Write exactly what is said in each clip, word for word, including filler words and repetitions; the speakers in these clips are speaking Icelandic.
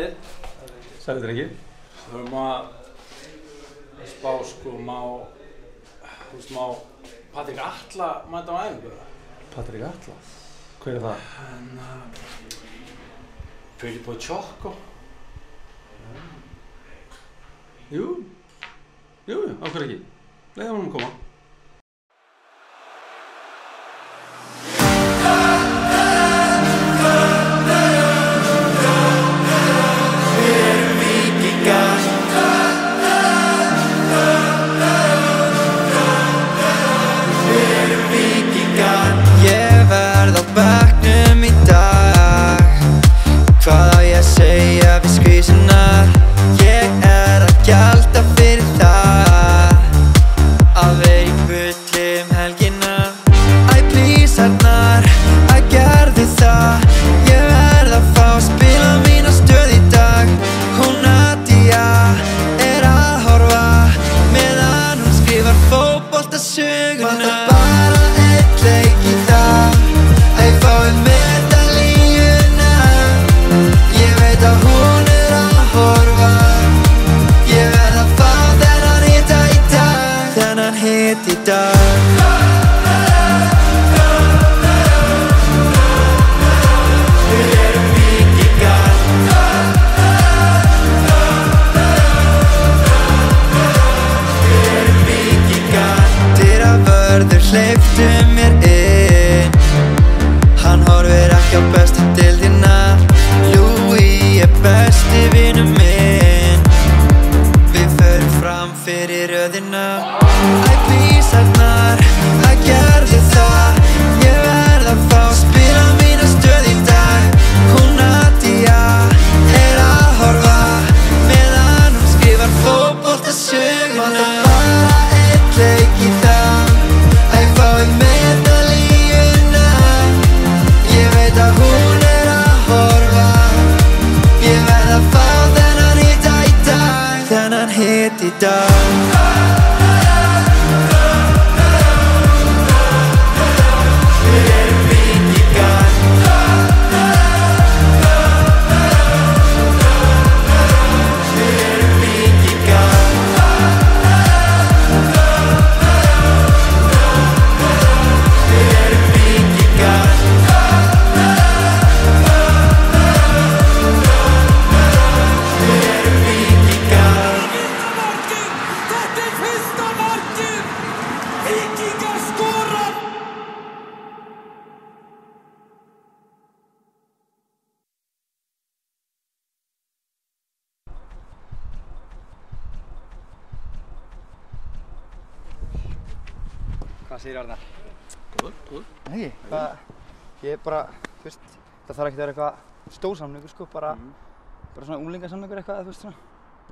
Sælir. Sælir drengir. Við höfum að spá sko má, þú veist má Patrik Atla mæta á æfingu. Patrik Atla? Hver er það? En uh, Filippo Ciocco. Jú, jú, á hverju ekki? Leiðum honum að koma. Bekknum í dag, hvað á ég að segja við skvísunar? Ég er að gjalda fyrir það að vera í bulli um helgina. Æ, please Arnar, að gerðu það. Ég verð að fá að spila mína stöð í dag. Hún Nadia er að horfa meðan hún skrifar fótboltasöguna. Vantar bara einn leik í dag. Ég fái medalíuna. Ég veit að hún er að horfa. Ég verð að fá þennan hita í dag. Þennan hit í dag. Við erum víkingar. Við erum víkingar. Dyravörður hleyptu mér inn. Hann horfir ekki á bestu deildina. Louis er besti vinur minn. Við förum fram fyrir röðina. Æ, please Arnar, að gerðu það. Ég verð að fá að spila mína stöð í dag. Hún Nadia er að horfa meðan hún skrifar fótboltasöguna. Vantar bara einn leik í dag. Ég fái medalíuna. Ég veit að hún er að horfa. Ég verð að fá þennan hita í dag. Þennan hit í dag. Við erum víkingar. Við erum víkingar. Við erum víkingar. Þetta er fyrsta markið! Víkingar skora! Hvað segir Arnar? Góður, góður. Nei, hvað, ég er bara, þú veist, það þarf ekki að vera eitthvað stór samningur sko, bara, bara svona unglingasamningur eitthvað, þú veist svona.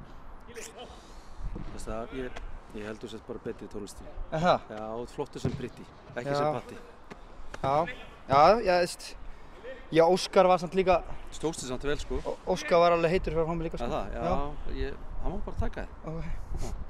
Þess að ég, ég held þú sett bara betri í tónlistinni. Er það? Já, þú ert flottur sem Pritti, ekki Já. sem Patti. Já, já, ég veist, já, Óskar var samt líka, Stóðst þið samt vel sko. Ó- Óskar var alveg heitur fyrir frammi líka sko. Er það? Já, ég, hann má bara taka þig. Ok.